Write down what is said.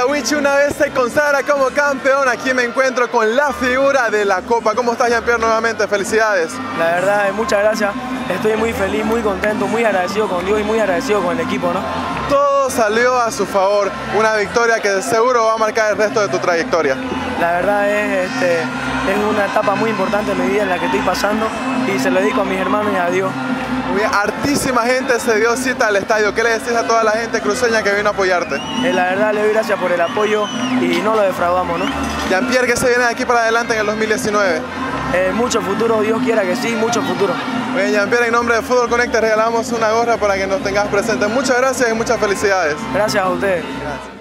Tahuichi una vez se consagra como campeón. Aquí me encuentro con la figura de la Copa. ¿Cómo estás, Jean-Pierre, nuevamente? Felicidades. La verdad, muchas gracias. Estoy muy feliz, muy contento, muy agradecido con Dios y muy agradecido con el equipo, ¿no? Todo salió a su favor. Una victoria que seguro va a marcar el resto de tu trayectoria. La verdad es una etapa muy importante en mi vida en la que estoy pasando y se lo dedico a mis hermanos y a Dios. Muy bien, hartísima gente se dio cita al estadio. ¿Qué le decís a toda la gente cruceña que vino a apoyarte? La verdad, le doy gracias por el apoyo y no lo defraudamos, ¿no? Jean-Pierre, ¿qué se viene de aquí para adelante en el 2019? Mucho futuro, Dios quiera que sí, mucho futuro. Muy bien, Jean-Pierre, en nombre de Fútbol Connect te regalamos una gorra para que nos tengas presentes. Muchas gracias y muchas felicidades. Gracias a ustedes. Gracias.